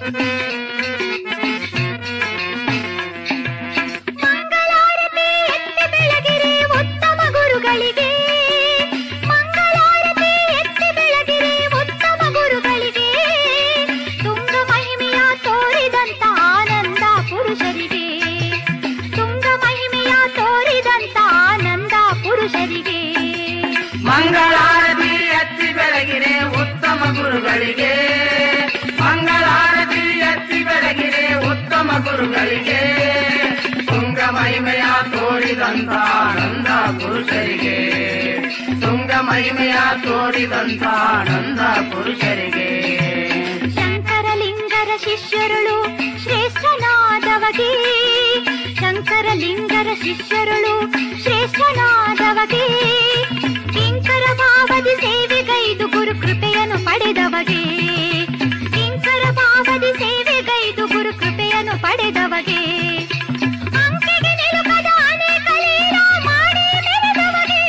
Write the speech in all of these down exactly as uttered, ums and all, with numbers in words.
ಮಂಗಳಾರತಿ ಎತ್ತಿ ಬೆಳಗಿರೆ ಉತ್ತಮ ಗುರುಗಳಿಗೆ, ಮಂಗಳಾರತಿ ಎತ್ತಿ ಬೆಳಗಿರೆ ಉತ್ತಮ ಗುರುಗಳಿಗೆ, ತುಂಗ ಮಹಿಮೆಯ ತೋರಿದಂತ ಆನಂದ ಪುರುಷರಿಗೆ, ತುಂಗ ಮಹಿಮೆಯ ತೋರಿದಂತ ಆನಂದ ಪುರುಷರಿಗೆ. ಶಂಕರಲಿಂಗರ ಶಿಷ್ಯರುಳು ಶ್ರೇಷ್ಠನಾದವಗೆ, ಶಂಕರಲಿಂಗರ ಶಿಷ್ಯರುಳು ಶ್ರೇಷ್ಠನಾದವಗೆ, ಕಿಂಕರ ಭಾವದಿ ಸೇವೆಗೈದು ಗುರು ಕೃಪೆಯನ್ನು ಪಡೆದವಗೆ, ಕಿಂಕರ ಭಾವದಿ ಸೇವೆಗೈದು ಗುರು ಕೃಪೆಯನ್ನು ಪಡೆದವಗೆ, ಅಂಕೆಗೆ ನಿಲುಕದ ಅನೇಕ ಲೀಲಾ ಮಾಡಿ ಮೆರೆದವಗೆ,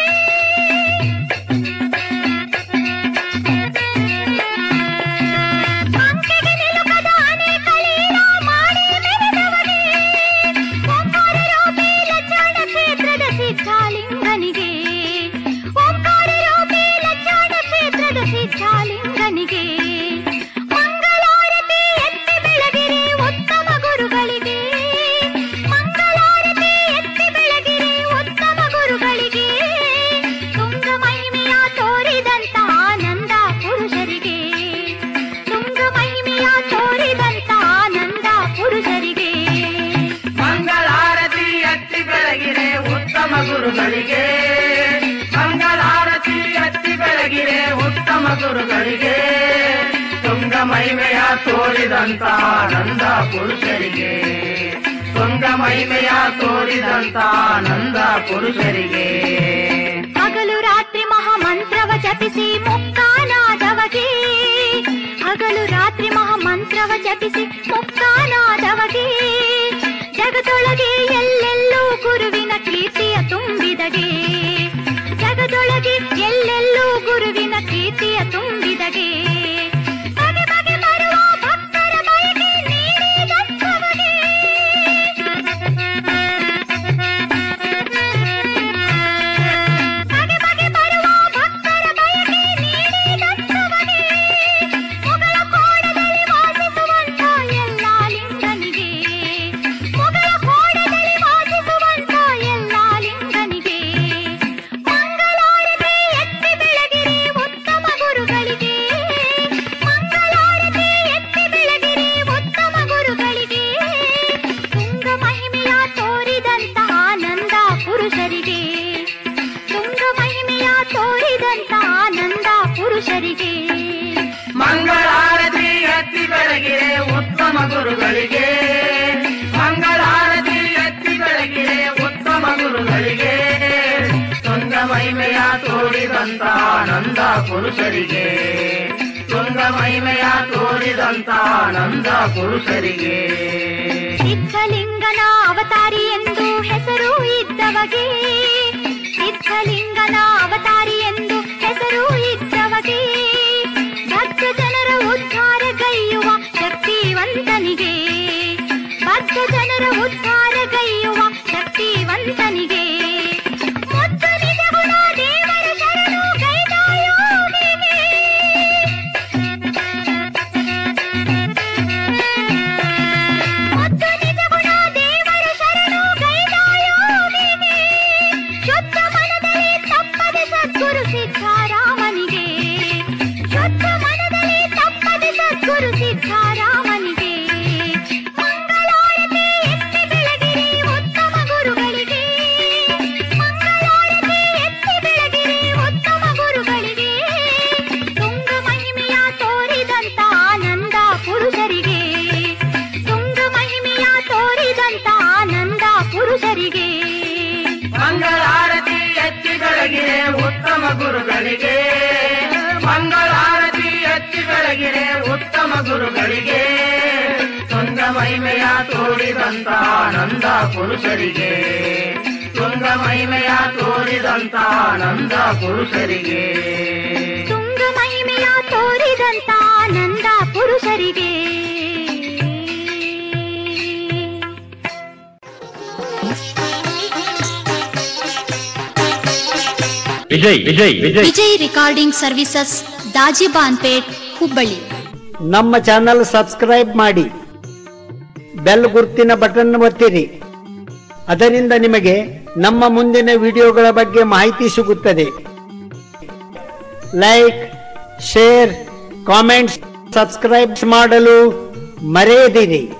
ಅಂಕೆಗೆ ನಿಲುಕದ ಅನೇಕ ಲೀಲಾ ಮಾಡಿ ಮೆರೆದವಗೆ, ಓಂಕಾರ ರೂಪಿ ಲಜ್ಜಾಣ ಕ್ಷೇತ್ರದ ಸಿದ್ಧಾಲಿಂಗನಿಗೆ, ಓಂಕಾರ ರೂಪಿ ಲಜ್ಜಾಣ ಕ್ಷೇತ್ರದ ಸಿದ್ಧಾಲಿಂಗನಿಗೆ, ಮಂಗಳಾರತಿ ಎತ್ತಿ ಬೆಳಗಿರೆ ಉತ್ತಮ ಗುರುಗಳಿಗೆ, ಮಂಗಳಾರತಿ ಎತ್ತಿ ಬೆಳಗಿರೆ ಉತ್ತಮ ಗುರುಗಳಿಗೆ, ತುಂಗ ಮಹಿಮೆಯ ತೋರಿದಂತ ಆನಂದ ಪುರುಷರಿಗೆ, ತುಂಗ ಮಹಿಮೆಯ ತೋರಿದಂತ ಆನಂದ ಪುರುಷರಿಗೆ, ಮಂಗಳಾರತಿ ಎತ್ತಿ ಬೆಳಗಿರೆ ಉತ್ತಮ ಗುರುಗಳಿಗೆ, ಮಂಗಳಾರತಿ ಎತ್ತಿ ಬೆಳಗಿರೆ ಉತ್ತಮ ಗುರುಗಳಿಗೆ, ತುಂಗ ಮಹಿಮೆಯ ತೋರಿದಂತ ಆನಂದ ಪುರುಷರಿಗೆ, ತುಂಗ ಮಹಿಮೆಯ ತೋರಿದಂತ ಆನಂದ ಪುರುಷರಿಗೆ. ಹಗಲು ರಾತ್ರಿ ಮಹಾಮಂತ್ರವ ಜಪಿಸಿ ಮುಕ್ತಾನಾದವಗೆ, ಹಗಲು ರಾತ್ರಿ ಮಹಾಮಂತ್ರವ ಜಪಿಸಿ ಮುಕ್ತಾನಾದವಗೆ, ಜಗದೊಳಗೆ ಎಲ್ಲೆಲ್ಲೂ ಗುರುವಿನ ಕೀರ್ತಿಯ ತುಂಬಿದಗೆ, ಜಗದೊಳಗೆ ಎಲ್ಲೆಲ್ಲೂ ಗುರುವಿನ ಕೀರ್ತಿಯ ತುಂಬಿದಗೆ, ಬಗೆ ಬಗೆ ಬರುವ ಭಕ್ತರ ಬಯಕೆ ನೀಡಿದಂಥವಗೆ, ಬಗೆ ಬಗೆ ಬರುವ ಭಕ್ತರ ಬಯಕೆ ನೀಡಿದಂಥವಗೆ, ಮೊಗಳ ಕೋಣದಲ್ಲಿ ವಾಸಿಸುವಂತ ಎಲ್ಲ ಲಿಂಗನಿಗೆ, ಮೊಗಳ ಕೋಣದಲ್ಲಿ ವಾಸಿಸುವಂತ ಎಲ್ಲ ಲಿಂಗನಿಗೆ, ಮಂಗಳಾರತಿ ಎತ್ತಿ ಬೆಳಗಿರೆ ಉತ್ತಮ ಗುರುಗಳಿಗೆ, ಮಂಗಳಾರತಿ ಎತ್ತಿ ಬೆಳಗಿರೆ ಉತ್ತಮ ಗುರುಗಳಿಗೆ, ತುಂಗ ಮಹಿಮೆಯ ತೋರಿದಂತ ಆನಂದ ಪುರುಷರಿಗೆ, ತುಂಗ ಮಹಿಮೆಯ ತೋರಿದಂತ ಆನಂದ ಪುರುಷರಿಗೆ, ಮಂಗಳಾರತಿ ಎತ್ತಿ ಬೆಳಗಿರೆ ಉತ್ತಮ ಗುರುಗಳಿಗೆ, ಮಂಗಳಾರತಿ ಎತ್ತಿ ಬೆಳಗಿರೆ ಉತ್ತಮ ಗುರುಗಳಿಗೆ, ತುಂಗ ಮಹಿಮೆಯ ತೋರಿದಂತ ಆನಂದ ಪುರುಷರಿಗೆ, ತುಂಗ ಮಹಿಮೆಯ ತೋರಿದಂತ ಆನಂದ ಪುರುಷರಿಗೆ. ಸಿದ್ಧಲಿಂಗನ ಅವತಾರಿ ಎಂದು ಹೆಸರು ಇದ್ದವಗೆ, ಸಿದ್ಧಲಿಂಗನ ಅವತಾರಿ ಎಂದು ಹೆಸರು ಇದ್ದವಗೆ, ಭಕ್ತ ಜನರ ಉದ್ಧಾರಗೈಯುವ ಶಕ್ತಿವಂತನಿಗೆ, ಭಕ್ತ ಜನರ ಉದ್ಧಾರಗೈಯುವ ಶಕ್ತಿವಂತನಿಗೆ, ಮುದ್ದು ನಿಜ ಗುಣ ದೇವರ ಶರಣು ಗೈದ ಯೋಗಿಗೆ, ಮುದ್ದು ನಿಜ ಗುಣ ದೇವರ ಶರಣು ಗೈದ ಯೋಗಿಗೆ, ಶುದ್ಧ ಮನದಲ್ಲಿ ತಪ್ಪದೆ ಸದ್ಗುರು ಸಿದ್ಧಾರಾಮನಿಗೆ, ಶುದ್ಧ ಮನದಲ್ಲಿ ತಪ್ಪದೆ ಸದ್ಗುರು ಸಿದ್ಧಾರಾಮನಿಗೆ, ಮಂಗಳಾರತಿ ಎತ್ತಿ ಬೆಳಗಿರೆ ಉತ್ತಮ ಗುರುಗಳಿಗೆ, ಮಂಗಳಾರತಿ ಎತ್ತಿ ಬೆಳಗಿರೆ ಉತ್ತಮ ಗುರುಗಳಿಗೆ, ತುಂಗ ಮಹಿಮೆಯ ತೋರಿದಂತ ಆನಂದ ಪುರುಷರಿಗೆ, ತುಂಗ ಮಹಿಮೆಯ ತೋರಿದಂತ ಆನಂದ ಪುರುಷರಿಗೆ, ಮಂಗಳಾರತಿ ಎತ್ತಿ ಬೆಳಗಿರೆ ಉತ್ತಮ ಗುರುಗಳಿಗೆ, ಮಂಗಳಾರತಿ ಎತ್ತಿ ಬೆಳಗಿರೆ ಉತ್ತಮ ಗುರುಗಳಿಗೆ, ತುಂಗ ಮಹಿಮೆಯ ತೋರಿದಂತ ಆನಂದ ಪುರುಷರಿಗೆ, ತುಂಗ ಮಹಿಮೆಯ ತೋರಿದಂತ ಆನಂದ ಪುರುಷರಿಗೆ, ತುಂಗ ಮಹಿಮೆಯ ತೋರಿದಂತ ಆನಂದ ಪುರುಷರಿಗೆ. Vijay Vijay Vijay Vijay recording services, Dajibanpet, Hubballi. ನಮ್ಮ ಚಾನಲ್ ಸಬ್ಸ್ಕ್ರೈಬ್ ಮಾಡಿ, ಬೆಲ್ ಗುರುತಿನ ಬಟನ್ ಒತ್ತಿರಿ. ಅದರಿಂದ ನಿಮಗೆ ನಮ್ಮ ಮುಂದಿನ ವಿಡಿಯೋಗಳ ಬಗ್ಗೆ ಮಾಹಿತಿ ಸಿಗುತ್ತದೆ. ಲೈಕ್, ಶೇರ್, ಕಾಮೆಂಟ್ಸ್, ಸಬ್ಸ್ಕ್ರೈಬ್ ಮಾಡಲು ಮರೆಯದಿರಿ.